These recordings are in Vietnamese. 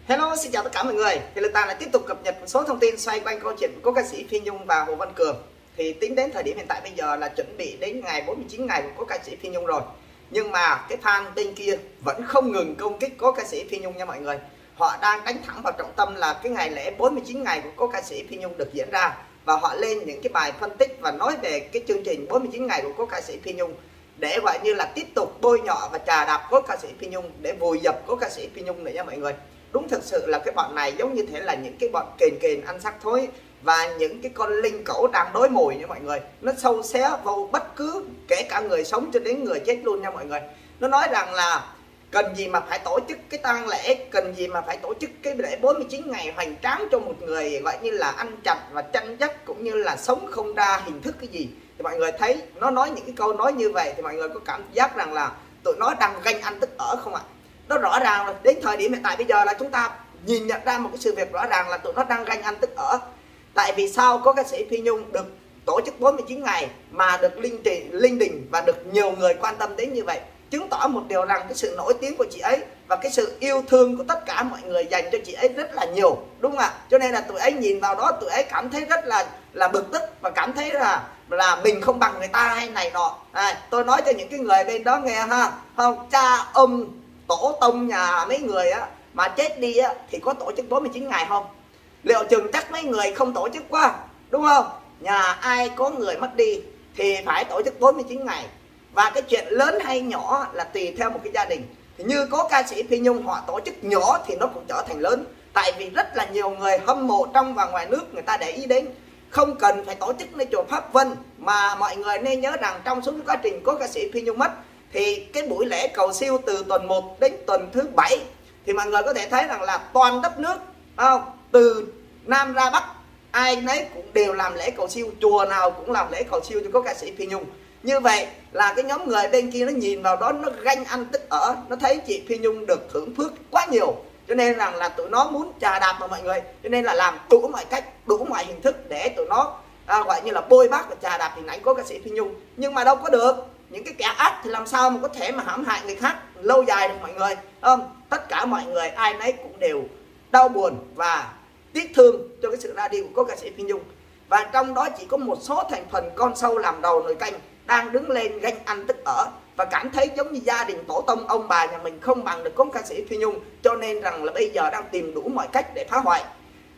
Hello, xin chào tất cả mọi người. Thì Lực Tài lại tiếp tục cập nhật một số thông tin xoay quanh câu chuyện của cố ca sĩ Phi Nhung và Hồ Văn Cường. Thì tính đến thời điểm hiện tại bây giờ là chuẩn bị đến ngày 49 ngày của cố ca sĩ Phi Nhung rồi. Nhưng mà cái fan bên kia vẫn không ngừng công kích cố ca sĩ Phi Nhung nha mọi người. Họ đang đánh thẳng vào trọng tâm là cái ngày lễ 49 ngày của cố ca sĩ Phi Nhung được diễn ra. Và họ lên những cái bài phân tích và nói về cái chương trình 49 ngày của cố ca sĩ Phi Nhung, để gọi như là tiếp tục bôi nhọ và chà đạp cố ca sĩ Phi Nhung, để vùi dập cố ca sĩ Phi Nhung này nha mọi người. Đúng thực sự là cái bọn này giống như thế là những cái bọn kền kền ăn xác thối và những cái con linh cẩu đang đói mồi nha mọi người. Nó sâu xé vào bất cứ kể cả người sống cho đến người chết luôn nha mọi người. Nó nói rằng là cần gì mà phải tổ chức cái tang lễ, cần gì mà phải tổ chức cái lễ 49 ngày hoành tráng cho một người gọi như là ăn chặt và chăn dắt, cũng như là sống không ra hình thức cái gì. Thì mọi người thấy nó nói những cái câu nói như vậy thì mọi người có cảm giác rằng là tụi nó đang ganh ăn tức ở không ạ? Nó rõ ràng là đến thời điểm hiện tại bây giờ là chúng ta nhìn nhận ra một cái sự việc rõ ràng là tụi nó đang ganh ăn tức ở. Tại vì sao có ca sĩ Phi Nhung được tổ chức 49 ngày mà được linh đình và được nhiều người quan tâm đến như vậy, chứng tỏ một điều rằng cái sự nổi tiếng của chị ấy và cái sự yêu thương của tất cả mọi người dành cho chị ấy rất là nhiều, đúng không ạ? Cho nên là tụi ấy nhìn vào đó, tụi ấy cảm thấy rất là bực tức và cảm thấy là mình không bằng người ta hay này nọ. Tôi nói cho những cái người bên đó nghe ha, không, cha ông tổ tông nhà mấy người á mà chết đi á thì có tổ chức 49 ngày không? Liệu chừng chắc mấy người không tổ chức quá, đúng không? Nhà ai có người mất đi thì phải tổ chức 49 ngày. Và cái chuyện lớn hay nhỏ là tùy theo một cái gia đình. Thì như có ca sĩ Phi Nhung họ tổ chức nhỏ thì nó cũng trở thành lớn. Tại vì rất là nhiều người hâm mộ trong và ngoài nước người ta để ý đến. Không cần phải tổ chức nơi chùa Pháp Vân, mà mọi người nên nhớ rằng trong suốt quá trình có ca sĩ Phi Nhung mất thì cái buổi lễ cầu siêu từ tuần 1 đến tuần thứ 7 thì mọi người có thể thấy rằng là toàn đất nước, không, từ Nam ra Bắc ai nấy cũng đều làm lễ cầu siêu, chùa nào cũng làm lễ cầu siêu cho có ca sĩ Phi Nhung. Như vậy là cái nhóm người bên kia nó nhìn vào đó, nó ganh ăn tức ở, nó thấy chị Phi Nhung được hưởng phước quá nhiều, cho nên rằng là tụi nó muốn chà đạp vào mọi người, cho nên là làm đủ mọi cách, đủ mọi hình thức để tụi nó gọi như là bôi bác và chà đạp hình ảnh của ca sĩ Phi Nhung. Nhưng mà đâu có được, những cái kẻ ác thì làm sao mà có thể mà hãm hại người khác lâu dài được mọi người, không? Tất cả mọi người ai nấy cũng đều đau buồn và tiếc thương cho cái sự ra đi của ca sĩ Phi Nhung. Và trong đó chỉ có một số thành phần con sâu làm đầu nồi canh đang đứng lên ganh ăn tức ở và cảm thấy giống như gia đình tổ tông ông bà nhà mình không bằng được có ca sĩ Phi Nhung, cho nên rằng là bây giờ đang tìm đủ mọi cách để phá hoại.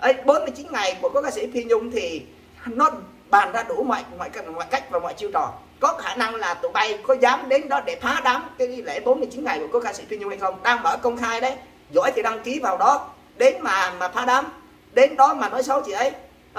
49 ngày của ca sĩ Phi Nhung thì nó bàn ra đủ mọi cách và mọi chiêu trò. Có khả năng là tụi bay có dám đến đó để phá đám cái lễ 49 ngày của ca sĩ Phi Nhung hay không? Đang mở công khai đấy, giỏi thì đăng ký vào đó, đến mà phá đám, đến đó mà nói xấu chị ấy,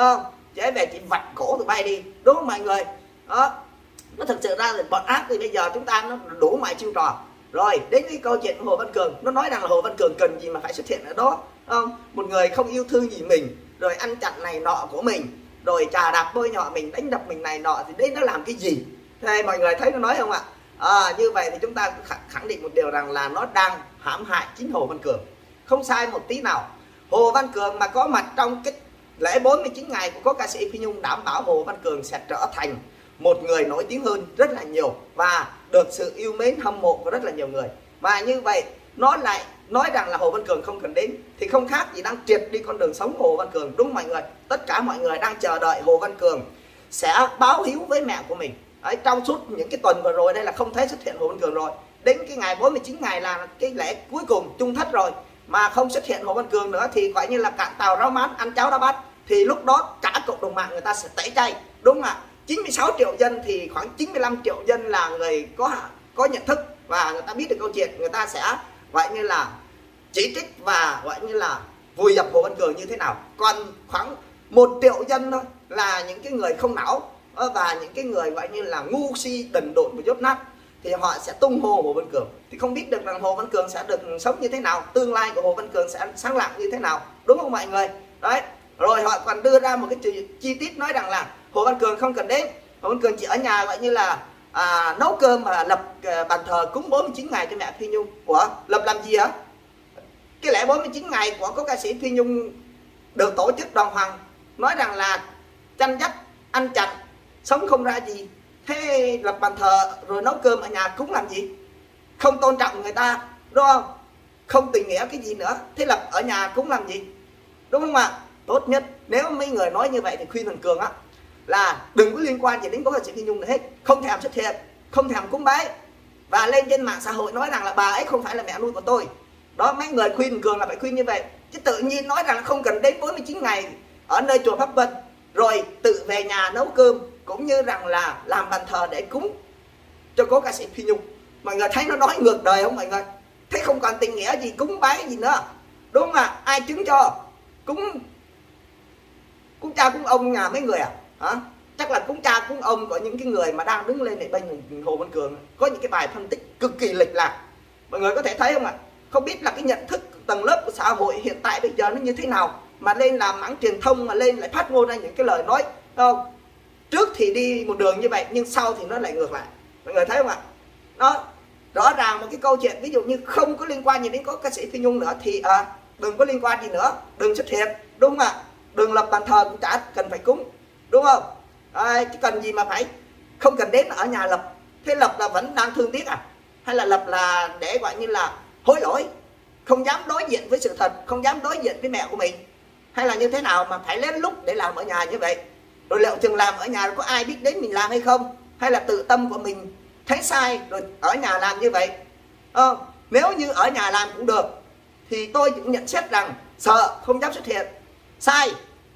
chị ấy về chị vạch cổ tụi bay đi, đúng không mọi người? Đó, nó thực sự ra là bọn ác thì bây giờ chúng ta nó đủ mọi chiêu trò. Rồi đến cái câu chuyện của Hồ Văn Cường, nó nói rằng là Hồ Văn Cường cần gì mà phải xuất hiện ở đó, không? Một người không yêu thương gì mình, rồi ăn chặn này nọ của mình, rồi chà đạp bôi nhọ mình, đánh đập mình này nọ, thì đấy nó làm cái gì? Thế mọi người thấy nó nói không ạ? Như vậy thì chúng ta khẳng định một điều rằng là nó đang hãm hại chính Hồ Văn Cường, không sai một tí nào. Hồ Văn Cường mà có mặt trong cái lễ 49 ngày của ca sĩ Phi Nhung, đảm bảo Hồ Văn Cường sẽ trở thành một người nổi tiếng hơn rất là nhiều và được sự yêu mến hâm mộ của rất là nhiều người. Và như vậy nó lại nói rằng là Hồ Văn Cường không cần đến thì không khác gì đang triệt đi con đường sống của Hồ Văn Cường, đúng mọi người? Tất cả mọi người đang chờ đợi Hồ Văn Cường sẽ báo hiếu với mẹ của mình. Trong suốt những cái tuần vừa rồi đây là không thấy xuất hiện Hồ Văn Cường rồi. Đến cái ngày 49 ngày là cái lễ cuối cùng chung thất rồi mà không xuất hiện Hồ Văn Cường nữa thì gọi như là cạn tàu rau mát ăn cháo đá bát, thì lúc đó cả cộng đồng mạng người ta sẽ tẩy chay, đúng không ạ? 96 triệu dân thì khoảng 95 triệu dân là người có nhận thức và người ta biết được câu chuyện, người ta sẽ gọi như là chỉ trích và gọi như là vùi dập Hồ Văn Cường như thế nào. Còn khoảng 1 triệu dân thôi là những cái người không não và những cái người gọi như là ngu si đần độn và dốt nát, thì họ sẽ tung hô Hồ Văn Cường. Thì không biết được rằng Hồ Văn Cường sẽ được sống như thế nào, tương lai của Hồ Văn Cường sẽ sáng lạng như thế nào, đúng không mọi người? Đấy, rồi họ còn đưa ra một cái chi tiết nói rằng là Hồ Văn Cường không cần đến, Hồ Văn Cường chỉ ở nhà gọi như là nấu cơm và lập bàn thờ cúng 49 ngày cho mẹ Phi Nhung. Ủa, lập làm gì hả? Cái lễ 49 ngày của có ca sĩ Phi Nhung được tổ chức đàng hoàng, nói rằng là chăn dắt, ăn chặn, sống không ra gì. Thế lập bàn thờ rồi nấu cơm ở nhà cúng làm gì? Không tôn trọng người ta, đúng không? không tình nghĩa cái gì nữa, thế là ở nhà cúng làm gì, đúng không ạ? Tốt nhất nếu mấy người nói như vậy thì khuyên thằng Cường á là đừng có liên quan gì đến cố ca sĩ Phi Nhung nữa hết, không thèm xuất hiện, không thèm cúng bái, và lên trên mạng xã hội nói rằng là bà ấy không phải là mẹ nuôi của tôi. Đó, mấy người khuyên thằng Cường là phải khuyên như vậy, chứ tự nhiên nói rằng là không cần đến 49 ngày ở nơi chùa Pháp Vân rồi tự về nhà nấu cơm cũng như rằng là làm bàn thờ để cúng cho cố ca sĩ Phi Nhung. Mọi người thấy nó nói ngược đời không mọi người? Thấy không còn tình nghĩa gì, cúng bái gì nữa, đúng không ạ? Ai chứng cho? Cúng cha cúng ông nhà mấy người à? Hả? Chắc là cúng cha cúng ông của những cái người mà đang đứng lên để bên Hồ Văn Cường có những cái bài phân tích cực kỳ lệch lạc. Mọi người có thể thấy không ạ? Không biết là cái nhận thức tầng lớp của xã hội hiện tại bây giờ nó như thế nào mà lên làm mảng truyền thông, mà lên lại phát ngôn ra những cái lời nói không? Trước thì đi một đường như vậy nhưng sau thì nó lại ngược lại. Mọi người thấy không ạ? Đó, rõ ràng một cái câu chuyện ví dụ như không có liên quan gì đến có ca sĩ Phi Nhung nữa thì đừng có liên quan gì nữa, đừng xuất hiện, đúng không ạ? Đừng lập bàn thờ cũng chả cần phải cúng, đúng không? Chứ cần gì mà phải không cần đến ở nhà lập. Thế lập là vẫn đang thương tiếc à? Hay là lập là để gọi như là hối lỗi, không dám đối diện với sự thật, không dám đối diện với mẹ của mình, hay là như thế nào mà phải lén lút để làm ở nhà như vậy? Rồi liệu chừng làm ở nhà có ai biết đến mình làm hay không? Hay là tự tâm của mình thấy sai rồi ở nhà làm như vậy? Nếu như ở nhà làm cũng được thì tôi cũng nhận xét rằng sợ không dám xuất hiện, sai,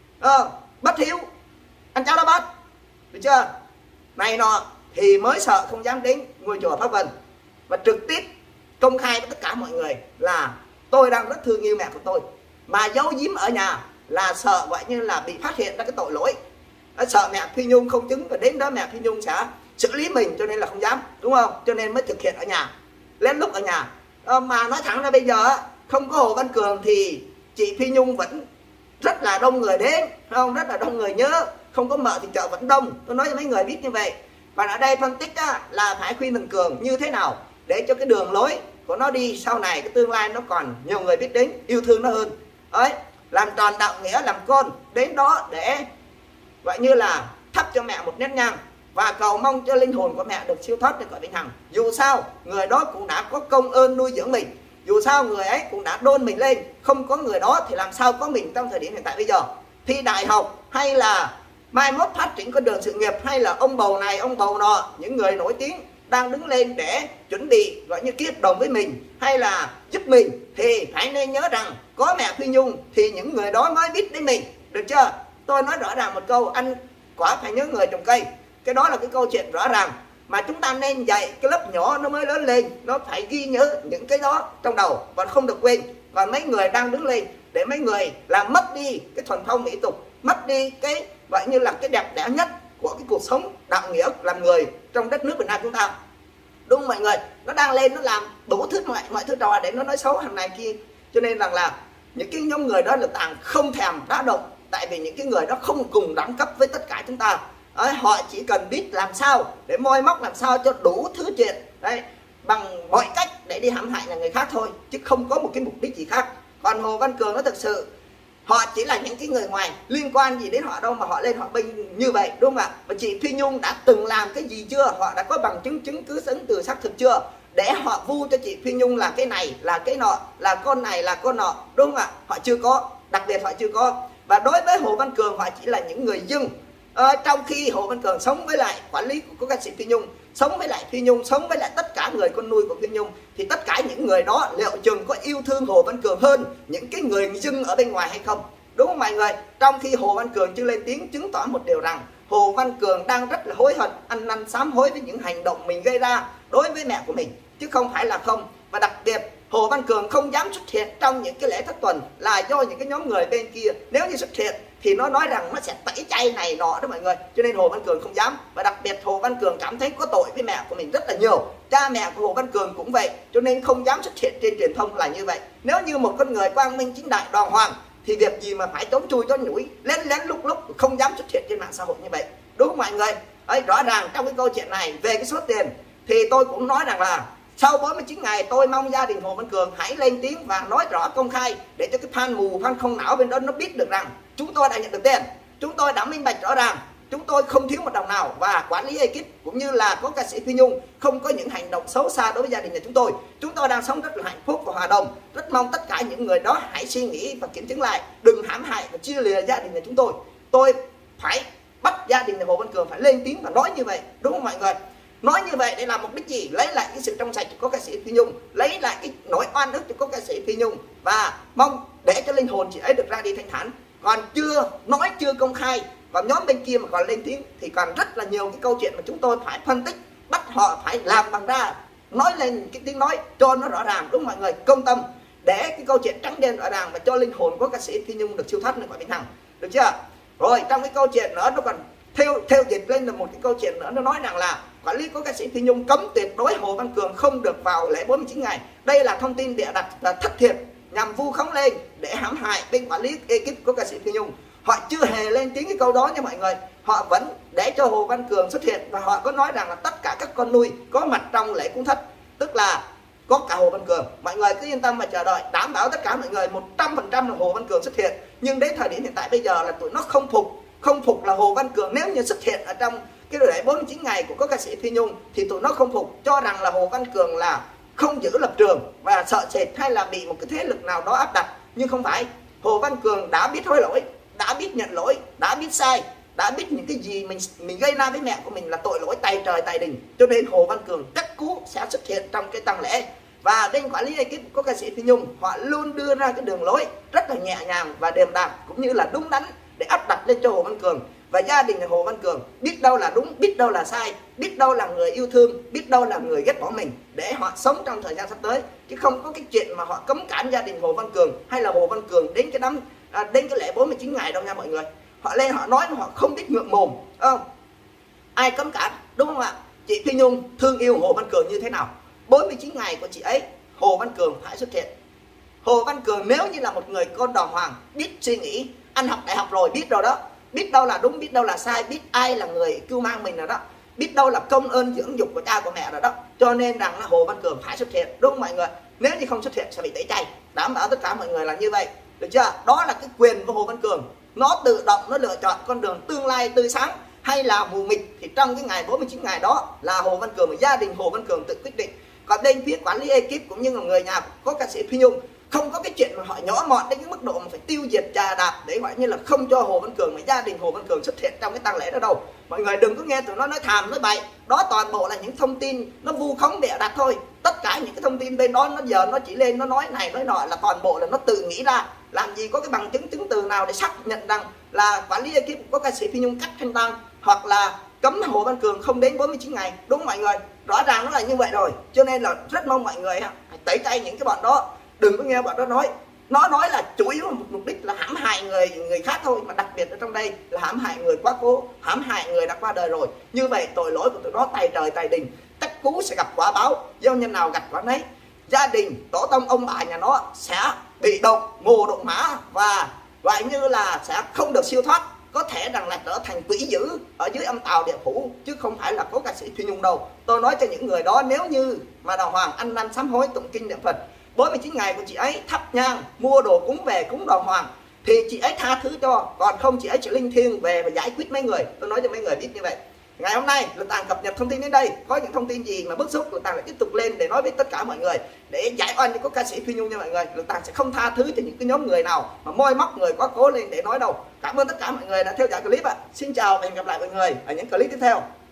bất hiếu, ăn cháo đá bát, được chưa? Này nọ thì mới sợ không dám đến ngôi chùa Pháp Vân và trực tiếp công khai với tất cả mọi người là tôi đang rất thương yêu mẹ của tôi, mà giấu giếm ở nhà là sợ gọi như là bị phát hiện ra cái tội lỗi, sợ mẹ Phi Nhung không chứng và đến đó mẹ Phi Nhung sẽ xử lý mình, cho nên là không dám, đúng không? Cho nên mới thực hiện ở nhà, lén lút ở nhà. Mà nói thẳng ra bây giờ không có Hồ Văn Cường thì chị Phi Nhung vẫn rất là đông người đến, không? Rất là đông người nhớ, không có mợ thì chợ vẫn đông. Tôi nói cho mấy người biết như vậy. Và ở đây phân tích là phải khuyên thằng Cường như thế nào để cho cái đường lối của nó đi sau này, cái tương lai nó còn nhiều người biết đến, yêu thương nó hơn. Đấy, làm tròn đạo nghĩa làm con, đến đó để gọi như là thắp cho mẹ một nén nhang và cầu mong cho linh hồn của mẹ được siêu thoát đến cõi vĩnh hằng. Dù sao người đó cũng đã có công ơn nuôi dưỡng mình, dù sao người ấy cũng đã đôn mình lên, không có người đó thì làm sao có mình trong thời điểm hiện tại bây giờ. Thi đại học hay là mai mốt phát triển con đường sự nghiệp, hay là ông bầu này ông bầu nọ, những người nổi tiếng đang đứng lên để chuẩn bị gọi như ký hợp đồng với mình hay là giúp mình, thì phải nên nhớ rằng có mẹ Phi Nhung thì những người đó mới biết đến mình, được chưa? Tôi nói rõ ràng một câu, ăn quả phải nhớ người trồng cây. Cái đó là cái câu chuyện rõ ràng mà chúng ta nên dạy cái lớp nhỏ nó mới lớn lên, nó phải ghi nhớ những cái đó trong đầu và không được quên. Và mấy người đang đứng lên để mấy người làm mất đi cái thuần phong mỹ tục, mất đi cái gọi như là cái đẹp đẽ nhất của cái cuộc sống đạo nghĩa làm người trong đất nước Việt Nam chúng ta, đúng không mọi người? Nó đang lên, nó làm đủ thứ mọi thứ trò để nó nói xấu hàng này kia, cho nên rằng là những cái nhóm người đó là tàng không thèm đá động, tại vì những cái người đó không cùng đẳng cấp với tất cả chúng ta. Đấy, họ chỉ cần biết làm sao để moi móc, làm sao cho đủ thứ chuyện đấy, bằng mọi cách để đi hãm hại là người khác thôi, chứ không có một cái mục đích gì khác. Còn Hồ Văn Cường nó thực sự họ chỉ là những cái người ngoài, liên quan gì đến họ đâu mà họ lên họ bênh như vậy, đúng không ạ? Và chị Phi Nhung đã từng làm cái gì chưa? Họ đã có bằng chứng cứ chứng từ xác thực chưa? Để họ vu cho chị Phi Nhung là cái này, là cái nọ, là con này, là con nọ, đúng không ạ? Họ chưa có, đặc biệt họ chưa có. Và đối với Hồ Văn Cường họ chỉ là những người dưng. Trong khi Hồ Văn Cường sống với lại quản lý của ca sĩ Phi Nhung, sống với lại Phi Nhung, sống với lại tất cả người con nuôi của Phi Nhung, thì tất cả những người đó liệu chừng có yêu thương Hồ Văn Cường hơn những cái người dưng ở bên ngoài hay không, đúng không mọi người? Trong khi Hồ Văn Cường chưa lên tiếng chứng tỏ một điều rằng Hồ Văn Cường đang rất là hối hận, ăn năn sám hối với những hành động mình gây ra đối với mẹ của mình, chứ không phải là không. Và đặc biệt Hồ Văn Cường không dám xuất hiện trong những cái lễ thất tuần là do những cái nhóm người bên kia, nếu như xuất hiện thì nó nói rằng nó sẽ tẩy chay này nọ đó mọi người, cho nên Hồ Văn Cường không dám. Và đặc biệt Hồ Văn Cường cảm thấy có tội với mẹ của mình rất là nhiều, cha mẹ của Hồ Văn Cường cũng vậy, cho nên không dám xuất hiện trên truyền thông là như vậy. Nếu như một con người quang minh chính đại đàng hoàng thì việc gì mà phải trốn chui trốn nhủi, lén lén lúc không dám xuất hiện trên mạng xã hội như vậy, đúng không mọi người? Đấy, rõ ràng trong cái câu chuyện này về cái số tiền thì tôi cũng nói rằng là sau 49 ngày tôi mong gia đình Hồ Văn Cường hãy lên tiếng và nói rõ công khai để cho cái fan mù, fan không não bên đó nó biết được rằng chúng tôi đã nhận được tiền, chúng tôi đã minh bạch rõ ràng. chúng tôi không thiếu một đồng nào, và quản lý ekip cũng như là có ca sĩ Phi Nhung không có những hành động xấu xa đối với gia đình nhà chúng tôi. Chúng tôi đang sống rất là hạnh phúc và hòa đồng. Rất mong tất cả những người đó hãy suy nghĩ và kiểm chứng lại, đừng hãm hại và chia lìa gia đình nhà chúng tôi. Tôi phải bắt gia đình nhà Hồ Văn Cường phải lên tiếng và nói như vậy, đúng không mọi người? Nói như vậy để làm mục đích gì? Lấy lại cái sự trong sạch của ca sĩ Phi Nhung, lấy lại cái nỗi oan ức của ca sĩ Phi Nhung, và mong để cho linh hồn chị ấy được ra đi thanh thản. Còn chưa nói, chưa công khai, và nhóm bên kia mà còn lên tiếng thì còn rất là nhiều cái câu chuyện mà chúng tôi phải phân tích, bắt họ phải làm bằng ra, nói lên cái tiếng nói cho nó rõ ràng, đúng không mọi người? Công tâm để cái câu chuyện trắng đen rõ ràng và cho linh hồn của ca sĩ Phi Nhung được siêu thoát lên khỏi vĩnh hằng, được chưa? Rồi trong cái câu chuyện nữa, nó còn theo dệt lên là một cái câu chuyện nữa, nó nói rằng là quản lý của ca sĩ Phi Nhung cấm tuyệt đối Hồ Văn Cường không được vào lễ 49 ngày. Đây là thông tin bịa đặt và thất thiệt nhằm vu khống lên để hãm hại bên quản lý ekip của ca sĩ Phi Nhung. Họ chưa hề lên tiếng cái câu đó nha mọi người. Họ vẫn để cho Hồ Văn Cường xuất hiện, và họ có nói rằng là tất cả các con nuôi có mặt trong lễ cúng thất, tức là có cả Hồ Văn Cường. Mọi người cứ yên tâm mà chờ đợi, đảm bảo tất cả mọi người 100% là Hồ Văn Cường xuất hiện. Nhưng đến thời điểm hiện tại bây giờ là tụi nó không phục là Hồ Văn Cường nếu như xuất hiện ở trong cái lễ 49 ngày của ca sĩ Phi Nhung thì tụi nó không phục, cho rằng là Hồ Văn Cường là không giữ lập trường và sợ sệt hay là bị một cái thế lực nào đó áp đặt. Nhưng không phải, Hồ Văn Cường đã biết hối lỗi, đã biết nhận lỗi, đã biết sai, đã biết những cái gì mình gây ra với mẹ của mình là tội lỗi tay trời tay đình, cho nên Hồ Văn Cường chắc cú sẽ xuất hiện trong cái tang lễ. Và bên quản lý ekip của ca sĩ Phi Nhung, họ luôn đưa ra cái đường lối rất là nhẹ nhàng và điềm đạm cũng như là đúng đắn để áp đặt lên cho Hồ Văn Cường. Và gia đình Hồ Văn Cường biết đâu là đúng, biết đâu là sai, biết đâu là người yêu thương, biết đâu là người ghét bỏ mình, để họ sống trong thời gian sắp tới. Chứ không có cái chuyện mà họ cấm cản gia đình Hồ Văn Cường hay là Hồ Văn Cường đến đến cái lễ 49 ngày đâu nha mọi người. Họ lên họ nói mà họ không biết ngượng mồm, không? Ai cấm cản, đúng không ạ? Chị Phi Nhung thương yêu Hồ Văn Cường như thế nào? 49 ngày của chị ấy, Hồ Văn Cường phải xuất hiện. Hồ Văn Cường nếu như là một người con đàng hoàng, biết suy nghĩ, ăn học đại học rồi, biết rồi đó, biết đâu là đúng, biết đâu là sai, biết ai là người cưu mang mình rồi đó, biết đâu là công ơn dưỡng dục của cha của mẹ rồi đó. Cho nên rằng là Hồ Văn Cường phải xuất hiện, đúng không mọi người? Nếu như không xuất hiện sẽ bị tẩy chay, đảm bảo tất cả mọi người là như vậy, được chưa? Đó là cái quyền của Hồ Văn Cường, nó tự động nó lựa chọn con đường tương lai tươi sáng hay là mù mịt, thì trong cái ngày 49 ngày đó là Hồ Văn Cường và gia đình Hồ Văn Cường tự quyết định. Còn bên phía quản lý ekip cũng như là người nhà có ca sĩ Phi Nhung không có cái chuyện mà họ nhỏ mọn đến cái mức độ mà phải tiêu diệt chà đạp để gọi như là không cho Hồ Văn Cường và gia đình Hồ Văn Cường xuất hiện trong cái tang lễ đó đâu. Mọi người đừng có nghe tụi nó nói thàm nói bậy, đó toàn bộ là những thông tin nó vu khống bịa đặt thôi. Tất cả những cái thông tin bên đó nó giờ nó chỉ lên nó nói này nói nọ là toàn bộ là nó tự nghĩ ra, làm gì có cái bằng chứng chứng từ nào để xác nhận rằng là quản lý ekip có ca sĩ Phi Nhung cắt thanh tang hoặc là cấm Hồ Văn Cường không đến 49 ngày, đúng không mọi người? Rõ ràng nó là như vậy rồi, cho nên là rất mong mọi người hãy tẩy chay những cái bọn đó, đừng có nghe bọn đó nói. Nó nói là chủ yếu một mục đích là hãm hại người khác thôi, mà đặc biệt ở trong đây là hãm hại người quá cố, hãm hại người đã qua đời rồi. Như vậy tội lỗi của tụi nó tay trời tay đình, tất cú sẽ gặp quả báo, gieo nhân nào gặt quả nấy. Gia đình tổ tông ông bà nhà nó sẽ bị động ngô động mã và gọi như là sẽ không được siêu thoát, có thể rằng là trở thành quỷ dữ ở dưới âm tào địa phủ, chứ không phải là có ca sĩ Phi Nhung đâu. Tôi nói cho những người đó, nếu như mà đàng hoàng ăn năn sám hối tụng kinh niệm Phật, 49 ngày của chị ấy thắp nhang mua đồ cúng về cúng đàng hoàng thì chị ấy tha thứ cho, còn không chị ấy sẽ linh thiêng về và giải quyết mấy người. Tôi nói cho mấy người biết như vậy. Ngày hôm nay Lực Tàng cập nhật thông tin đến đây, có những thông tin gì mà bức xúc Lực Tàng lại tiếp tục lên để nói với tất cả mọi người để giải oan cho ca sĩ Phi Nhung nha mọi người. Lực Tàng sẽ không tha thứ cho những cái nhóm người nào mà moi móc người quá cố lên để nói đâu. Cảm ơn tất cả mọi người đã theo dõi clip ạ. Xin chào và hẹn gặp lại mọi người ở những clip tiếp theo.